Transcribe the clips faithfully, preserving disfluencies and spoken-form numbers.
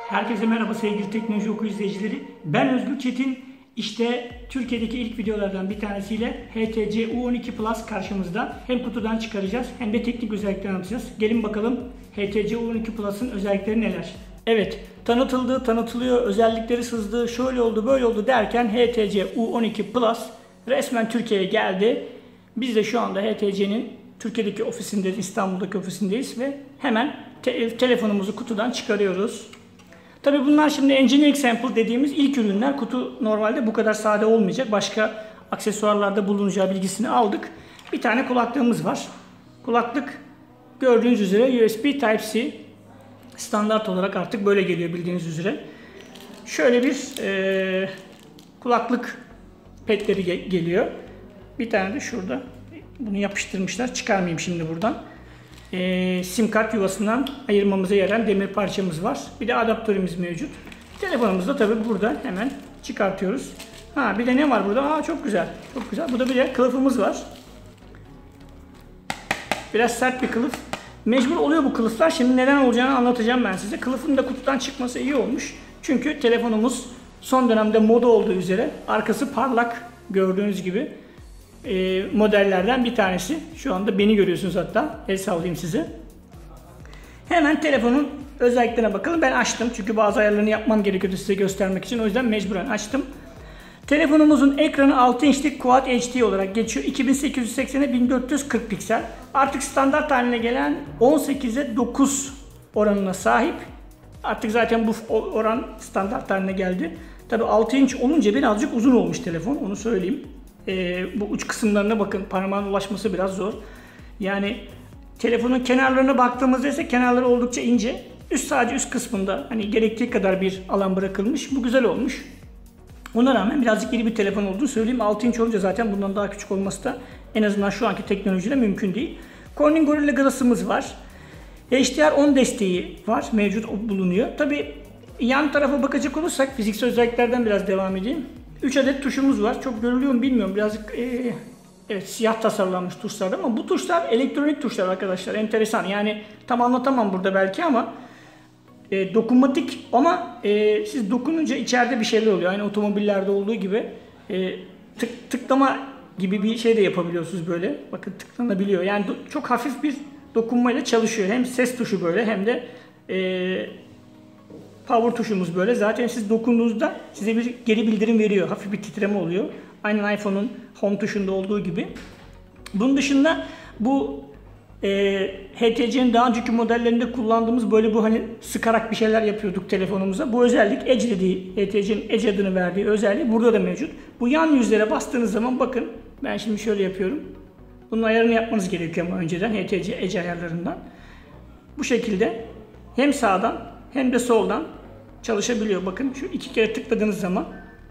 Herkese merhaba sevgili Teknoloji Oku izleyicileri. Ben Özgür Çetin. İşte Türkiye'deki ilk videolardan bir tanesiyle H T C U on iki Plus karşımızda. Hem kutudan çıkaracağız hem de teknik özelliklerini anlatacağız. Gelin bakalım H T C U on iki Plus'ın özellikleri neler? Evet, tanıtıldı, tanıtılıyor, özellikleri sızdı, şöyle oldu, böyle oldu derken H T C U on iki Plus resmen Türkiye'ye geldi. Biz de şu anda H T C'nin Türkiye'deki ofisindeyiz, İstanbul'daki ofisindeyiz ve hemen te telefonumuzu kutudan çıkarıyoruz. Tabi bunlar şimdi engineering sample dediğimiz ilk ürünler. Kutu normalde bu kadar sade olmayacak. Başka aksesuarlarda bulunacağı bilgisini aldık. Bir tane kulaklığımız var. Kulaklık gördüğünüz üzere U S B Type-C. Standart olarak artık böyle geliyor bildiğiniz üzere. Şöyle bir e, kulaklık petleri ge geliyor. Bir tane de şurada. Bunu yapıştırmışlar. Çıkarmayayım şimdi buradan. E, sim kart yuvasından ayırmamıza yarayan demir parçamız var. Bir de adaptörümüz mevcut. Telefonumuzda tabi burada hemen çıkartıyoruz. Ha bir de ne var burada? Aa çok güzel. Çok güzel. Burada bir de kılıfımız var. Biraz sert bir kılıf. Mecbur oluyor bu kılıflar. Şimdi neden olacağını anlatacağım ben size. Kılıfın da kutudan çıkması iyi olmuş. Çünkü telefonumuz son dönemde moda olduğu üzere arkası parlak gördüğünüz gibi. E, modellerden bir tanesi. Şu anda beni görüyorsunuz hatta. El sallayayım size. Hemen telefonun özelliklerine bakalım. Ben açtım çünkü bazı ayarlarını yapmam gerekiyordu size göstermek için. O yüzden mecburen açtım. Telefonumuzun ekranı altı inçlik Quad H D olarak geçiyor. iki bin sekiz yüz seksene bin dört yüz kırk piksel. Artık standart haline gelen on sekize dokuz oranına sahip. Artık zaten bu oran standart haline geldi. Tabi altı inç olunca birazcık uzun olmuş telefon. Onu söyleyeyim. Ee, bu uç kısımlarına bakın, parmağın ulaşması biraz zor. Yani telefonun kenarlarına baktığımızda ise kenarları oldukça ince. Üst sadece üst kısmında hani gerektiği kadar bir alan bırakılmış. Bu güzel olmuş. Ona rağmen birazcık iri bir telefon olduğunu söyleyeyim. altı inç olunca zaten bundan daha küçük olması da en azından şu anki teknolojide mümkün değil. Corning Gorilla Glass'ımız var. H D R on desteği var. Mevcut bulunuyor. Tabi yan tarafa bakacak olursak fiziksel özelliklerden biraz devam edeyim. üç adet tuşumuz var. Çok görülüyor mu bilmiyorum. Birazcık e, evet siyah tasarlanmış tuşlar ama bu tuşlar elektronik tuşlar arkadaşlar. Enteresan. Yani tam anlatamam burada belki ama e, dokunmatik ama e, siz dokununca içeride bir şeyler oluyor. Aynı otomobillerde olduğu gibi e, tık, tıklama gibi bir şey de yapabiliyorsunuz böyle. Bakın tıklanabiliyor. Yani çok hafif bir dokunmayla çalışıyor. Hem ses tuşu böyle hem de e, power tuşumuz böyle. Zaten siz dokunduğunuzda size bir geri bildirim veriyor. Hafif bir titreme oluyor. Aynen iPhone'un home tuşunda olduğu gibi. Bunun dışında bu e, H T C'nin daha önceki modellerinde kullandığımız böyle bu hani sıkarak bir şeyler yapıyorduk telefonumuza. Bu özellik Edge dediği, H T C'nin Edge adını verdiği özelliği burada da mevcut. Bu yan yüzlere bastığınız zaman bakın ben şimdi şöyle yapıyorum. Bunun ayarını yapmanız gerekiyor ama önceden H T C Edge ayarlarından. Bu şekilde hem sağdan hem de soldan çalışabiliyor. Bakın şu iki kere tıkladığınız zaman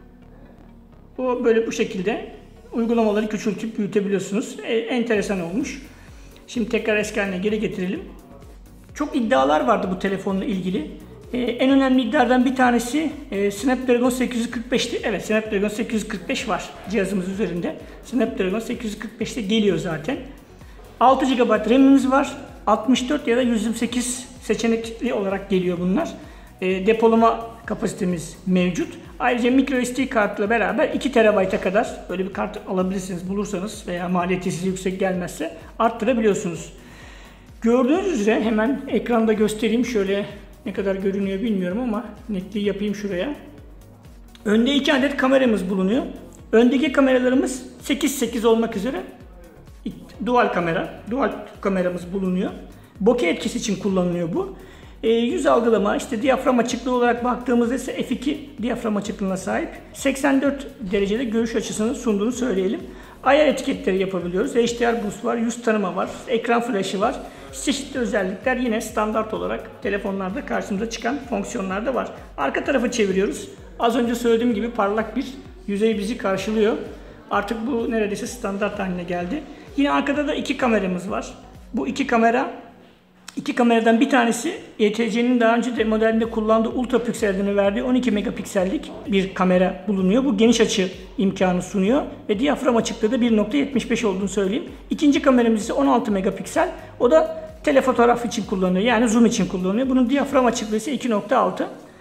bu böyle bu şekilde uygulamaları küçültüp büyütebiliyorsunuz. E, enteresan olmuş. Şimdi tekrar eski haline geri getirelim. Çok iddialar vardı bu telefonla ilgili. E, en önemli iddialardan bir tanesi e, Snapdragon sekiz yüz kırk beş'ti. Evet, Snapdragon sekiz yüz kırk beş var cihazımız üzerinde. Snapdragon sekiz yüz kırk beş'te geliyor zaten. altı gigabayt RAM'imiz var. altmış dört ya da yüz yirmi sekiz seçenekli olarak geliyor bunlar. E, depolama kapasitemiz mevcut. Ayrıca microSD kartla beraber iki terabayta kadar böyle bir kart alabilirsiniz bulursanız veya maliyeti size yüksek gelmezse arttırabiliyorsunuz. Gördüğünüz üzere hemen ekranda göstereyim. Şöyle ne kadar görünüyor bilmiyorum ama netliği yapayım şuraya. Önde iki adet kameramız bulunuyor. Öndeki kameralarımız sekiz sekiz olmak üzere dual kamera, dual kameramız bulunuyor. Bokeh etkisi için kullanılıyor bu. E, yüz algılama, işte diyafram açıklığı olarak baktığımızda ise F iki diyafram açıklığına sahip. seksen dört derecede görüş açısını sunduğunu söyleyelim. Ayar etiketleri yapabiliyoruz. H D R boost var, yüz tanıma var, ekran flaşı var. Çeşitli özellikler yine standart olarak telefonlarda karşımıza çıkan fonksiyonlar da var. Arka tarafı çeviriyoruz. Az önce söylediğim gibi parlak bir yüzey bizi karşılıyor. Artık bu neredeyse standart haline geldi. Yine arkada da iki kameramız var. Bu iki kamera İki kameradan bir tanesi H T C'nin daha önce de modelinde kullandığı ultra piksel adını verdiği on iki megapiksellik bir kamera bulunuyor. Bu geniş açı imkanı sunuyor ve diyafram açıklığı da bir nokta yetmiş beş olduğunu söyleyeyim. İkinci kameramız ise on altı megapiksel. O da telefotoğraf için kullanılıyor. Yani zoom için kullanılıyor. Bunun diyafram açıklığı ise iki nokta altı.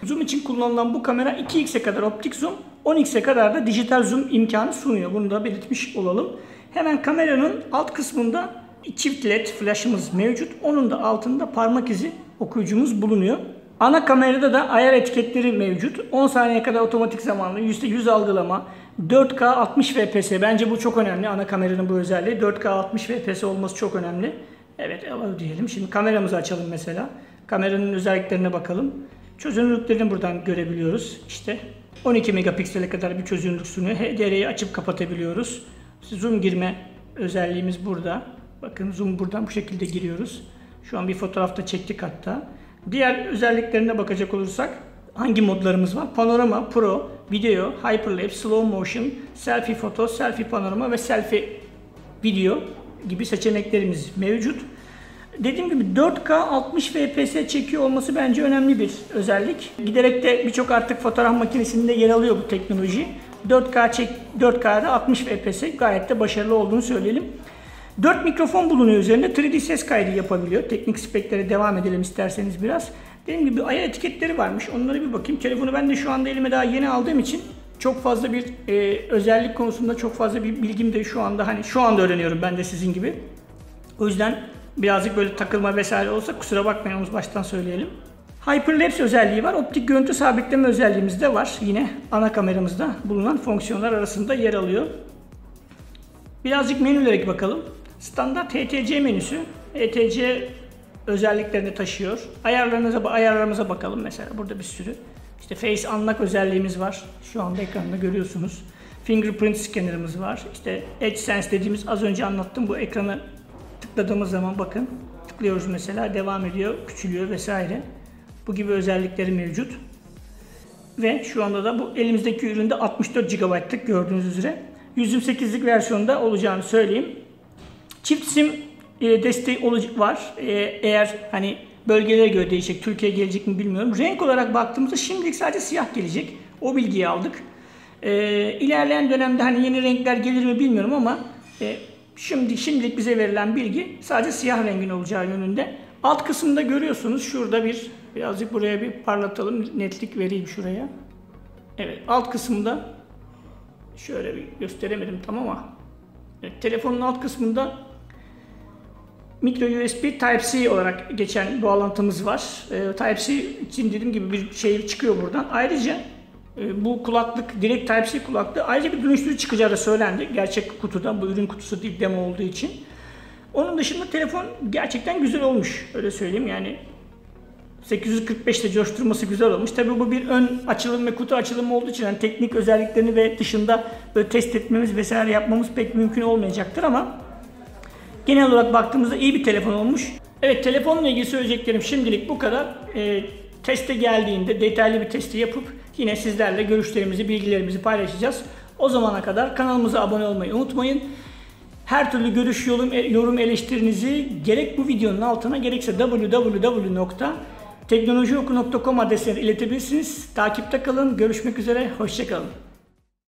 Zoom için kullanılan bu kamera iki x'e kadar optik zoom, on x'e kadar da dijital zoom imkanı sunuyor. Bunu da belirtmiş olalım. Hemen kameranın alt kısmında çift led flash'ımız mevcut. Onun da altında parmak izi okuyucumuz bulunuyor. Ana kamerada da ayar etiketleri mevcut. on saniye kadar otomatik zamanlı, yüzde yüz algılama, dört K altmış F P S. Bence bu çok önemli. Ana kameranın bu özelliği. dört K altmış F P S olması çok önemli. Evet, diyelim. Şimdi kameramızı açalım mesela. Kameranın özelliklerine bakalım. Çözünürlüklerini buradan görebiliyoruz. İşte on iki megapiksele kadar bir çözünürlük sunuyor. H D R'yi açıp kapatabiliyoruz. Zoom girme özelliğimiz burada. Bakın zoom buradan bu şekilde giriyoruz. Şu an bir fotoğrafta çektik hatta. Diğer özelliklerine bakacak olursak hangi modlarımız var? Panorama, Pro, Video, Hyperlapse, Slow Motion, Selfie Foto, Selfie Panorama ve Selfie Video gibi seçeneklerimiz mevcut. Dediğim gibi dört K altmış F P S çekiyor olması bence önemli bir özellik. Giderek de birçok artık fotoğraf makinesinde yer alıyor bu teknoloji. dört K çek, dört K'da altmış F P S gayet de başarılı olduğunu söyleyelim. dört mikrofon bulunuyor üzerinde. üç D ses kaydı yapabiliyor. Teknik speklere devam edelim isterseniz biraz. Dediğim gibi ayar etiketleri varmış. Onlara bir bakayım. Telefonu ben de şu anda elime daha yeni aldığım için çok fazla bir e, özellik konusunda çok fazla bir bilgim de şu anda hani şu anda öğreniyorum ben de sizin gibi. O yüzden birazcık böyle takılma vesaire olsa kusura bakmayın, onu baştan söyleyelim. Hyperlapse özelliği var. Optik görüntü sabitleme özelliğimiz de var. Yine ana kameramızda bulunan fonksiyonlar arasında yer alıyor. Birazcık menülere bakalım. Standart H T C menüsü. H T C özelliklerini taşıyor. Ayarlarınıza, ayarlarımıza bakalım mesela. Burada bir sürü. İşte Face Unlock özelliğimiz var. Şu anda ekranda görüyorsunuz. Fingerprint scanner'ımız var. İşte Edge Sense dediğimiz az önce anlattım. Bu ekranı tıkladığımız zaman bakın. Tıklıyoruz mesela. Devam ediyor. Küçülüyor vesaire. Bu gibi özellikleri mevcut. Ve şu anda da bu elimizdeki üründe altmış dört gigabaytlık gördüğünüz üzere. yüz yirmi sekizlik versiyonda olacağını söyleyeyim. Çift sim e, desteği var. E, eğer hani bölgelere göre değişecek. Türkiye'ye gelecek mi bilmiyorum. Renk olarak baktığımızda şimdilik sadece siyah gelecek. O bilgiyi aldık. E, ilerleyen dönemde hani yeni renkler gelir mi bilmiyorum ama e, şimdi şimdilik bize verilen bilgi sadece siyah rengin olacağı yönünde. Alt kısımda görüyorsunuz. Şurada bir birazcık buraya bir parlatalım. Netlik vereyim şuraya. Evet, alt kısımda şöyle bir gösteremedim tam ama evet, telefonun alt kısmında micro U S B Type-C olarak geçen bağlantımız var. E, Type-C için dediğim gibi bir şey çıkıyor buradan. Ayrıca e, bu kulaklık direkt Type-C kulaklığı ayrıca bir dönüştürücü çıkacağı da söylendi. Gerçek kutuda, bu ürün kutusu değil, demo olduğu için. Onun dışında telefon gerçekten güzel olmuş. Öyle söyleyeyim yani. sekiz yüz kırk beşte coşturması güzel olmuş. Tabii bu bir ön açılım ve kutu açılımı olduğu için yani teknik özelliklerini ve dışında böyle test etmemiz vesaire yapmamız pek mümkün olmayacaktır ama genel olarak baktığımızda iyi bir telefon olmuş. Evet, telefonla ilgili söyleyeceklerim şimdilik bu kadar. E, teste geldiğinde detaylı bir testi yapıp yine sizlerle görüşlerimizi, bilgilerimizi paylaşacağız. O zamana kadar kanalımıza abone olmayı unutmayın. Her türlü görüş, yorum, yorum eleştirinizi gerek bu videonun altına gerekse double-u double-u double-u nokta teknolojioku nokta com adresine iletebilirsiniz. Takipte kalın. Görüşmek üzere. Hoşça kalın.